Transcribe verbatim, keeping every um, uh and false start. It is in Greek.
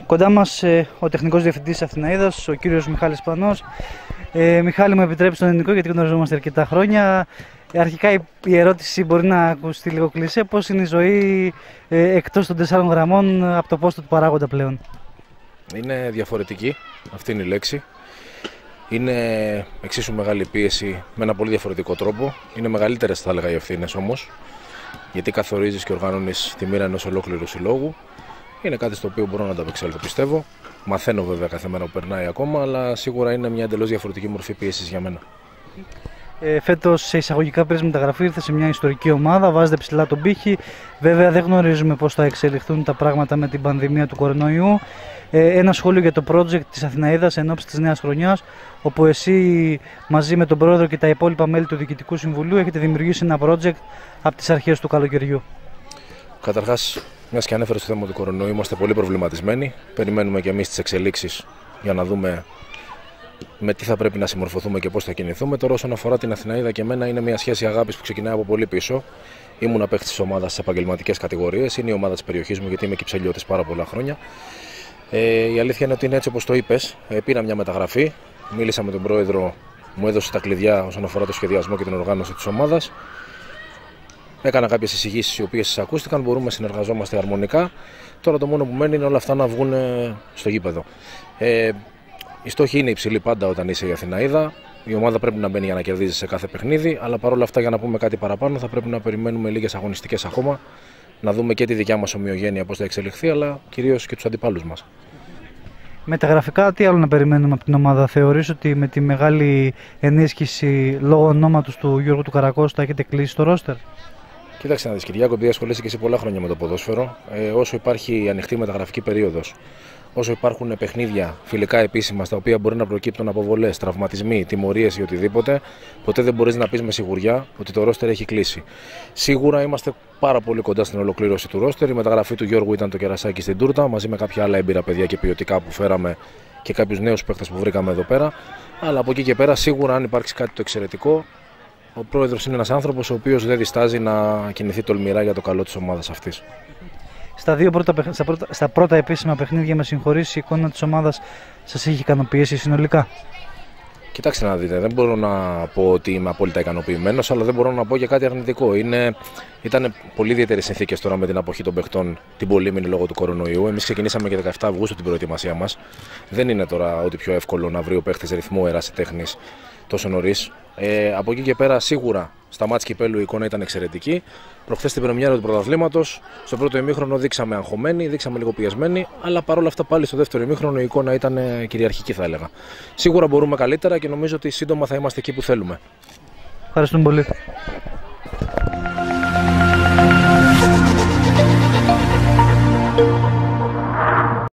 Κοντά μας ε, ο τεχνικός διευθυντής Αθηναίδας, ο κύριος Μιχάλης Πανός. Ε, Μιχάλη, μου επιτρέψει τον ελληνικό γιατί γνωριζόμαστε αρκετά χρόνια. Ε, αρχικά η, η ερώτηση μπορεί να ακουστεί λίγο κλισέ. Πώς είναι η ζωή ε, εκτός των τεσσάρων γραμμών από το πόστο του παράγοντα πλέον? Είναι διαφορετική, αυτή είναι η λέξη. Είναι εξίσου μεγάλη πίεση με ένα πολύ διαφορετικό τρόπο. Είναι μεγαλύτερες, θα έλεγα, οι ευθύνες όμως, γιατί καθορίζεις και οργανώνεις τη μοίρα ενός ολόκληρου συλλόγου. Είναι κάτι στο οποίο μπορώ να ανταπεξέλθω, πιστεύω. Μαθαίνω βέβαια κάθε μέρα που περνάει ακόμα, αλλά σίγουρα είναι μια εντελώς διαφορετική μορφή πίεσης για μένα. Ε, φέτος, σε εισαγωγικά πέρυσι μεταγραφή, ήρθε σε μια ιστορική ομάδα, βάζετε ψηλά τον πύχη. Βέβαια, δεν γνωρίζουμε πώς θα εξελιχθούν τα πράγματα με την πανδημία του κορονοϊού. Ε, ένα σχόλιο για το project της Αθηναίδας εν ώψη της νέας χρονιάς, όπου εσύ μαζί με τον πρόεδρο και τα υπόλοιπα μέλη του Διοικητικού Συμβουλίου έχετε δημιουργήσει ένα project από τις αρχές του καλοκαιριού. Καταρχάς, μιας και ανέφερε στο θέμα του κορονοϊού, είμαστε πολύ προβληματισμένοι. Περιμένουμε και εμείς τις εξελίξεις για να δούμε με τι θα πρέπει να συμμορφωθούμε και πώς θα κινηθούμε. Τώρα, όσον αφορά την Αθηναίδα και εμένα, είναι μια σχέση αγάπης που ξεκινάει από πολύ πίσω. Ήμουν παίκτης της ομάδας στις επαγγελματικές κατηγορίες. Είναι η ομάδα της περιοχής μου, γιατί είμαι κυψελιώτης πάρα πολλά χρόνια. Ε, η αλήθεια είναι ότι είναι έτσι όπως το είπες. Ε, πήρα μια μεταγραφή, μίλησα με τον πρόεδρο, μου έδωσε τα κλειδιά όσον αφορά το σχεδιασμό και την οργάνωση της ομάδας. Έκανα κάποιες εισηγήσεις οι οποίες ακούστηκαν, μπορούμε να συνεργαζόμαστε αρμονικά. Τώρα το μόνο που μένει είναι όλα αυτά να βγουν στο γήπεδο. Ε, η στόχη είναι υψηλή πάντα όταν είσαι η Αθηναίδα. Η ομάδα πρέπει να μπαίνει για να κερδίζει σε κάθε παιχνίδι, αλλά παρόλα αυτά, για να πούμε κάτι παραπάνω, θα πρέπει να περιμένουμε λίγες αγωνιστικές ακόμα, να δούμε και τη δικιά μας ομοιογένεια πώς θα εξελιχθεί, αλλά κυρίως και τους αντιπάλους μας. Μεταγραφικά, τι άλλο να περιμένουμε από την ομάδα? Θεωρείς ότι με τη μεγάλη ενίσχυση λόγω ονόματος του Γιώργου του Καρακώστα έχετε κλείσει το ρόστερ? Κοίταξε να δεις, Κυριάκο, επειδή ασχολείσαι και εσύ πολλά χρόνια με το ποδόσφαιρο, ε, όσο υπάρχει ανοιχτή μεταγραφική περίοδος, όσο υπάρχουν παιχνίδια φιλικά επίσημα στα οποία μπορεί να προκύπτουν αποβολές, τραυματισμοί, τιμωρίες ή οτιδήποτε, ποτέ δεν μπορείς να πεις με σιγουριά ότι το ρόστερ έχει κλείσει. Σίγουρα είμαστε πάρα πολύ κοντά στην ολοκλήρωση του ρόστερ. Η μεταγραφή του Γιώργου ήταν το κερασάκι στην τούρτα, μαζί με κάποια άλλα έμπειρα παιδιά και ποιοτικά που φέραμε και κάποιους νέους παίκτες που βρήκαμε εδώ πέρα. Αλλά από εκεί και πέρα, σίγουρα, αν υπάρξει κάτι το εξαιρετικό, ο πρόεδρος είναι ένας άνθρωπος ο οποίος δεν διστάζει να κινηθεί τολμηρά για το καλό της ομάδας αυτής. Στα, δύο πρώτα, στα, πρώτα, στα πρώτα επίσημα παιχνίδια, με συγχωρείς, η εικόνα της ομάδας σας έχει ικανοποιήσει συνολικά? Κοιτάξτε να δείτε, δεν μπορώ να πω ότι είμαι απόλυτα ικανοποιημένος, αλλά δεν μπορώ να πω και κάτι αρνητικό. Είναι, ήταν πολύ ιδιαίτερες συνθήκες τώρα με την αποχή των παιχτών, την πολύμηνη λόγω του κορονοϊού. Εμείς ξεκινήσαμε και δεκαεφτά Αυγούστου την προετοιμασία μας. Δεν είναι τώρα ό,τι πιο εύκολο να βρει ο παίχτης ρυθμό ερασιτέχνης τόσο νωρίς. Ε, από εκεί και πέρα, σίγουρα στα μάτς κυπέλου η εικόνα ήταν εξαιρετική. Προχθές στην πρεμιέρα του πρωταθλήματος, στο πρώτο ημίχρονο δείξαμε αγχωμένοι, δείξαμε λίγο πιεσμένοι, αλλά παρόλα αυτά πάλι στο δεύτερο ημίχρονο η εικόνα ήταν κυριαρχική, θα έλεγα. Σίγουρα μπορούμε καλύτερα και νομίζω ότι σύντομα θα είμαστε εκεί που θέλουμε. Ευχαριστούμε πολύ.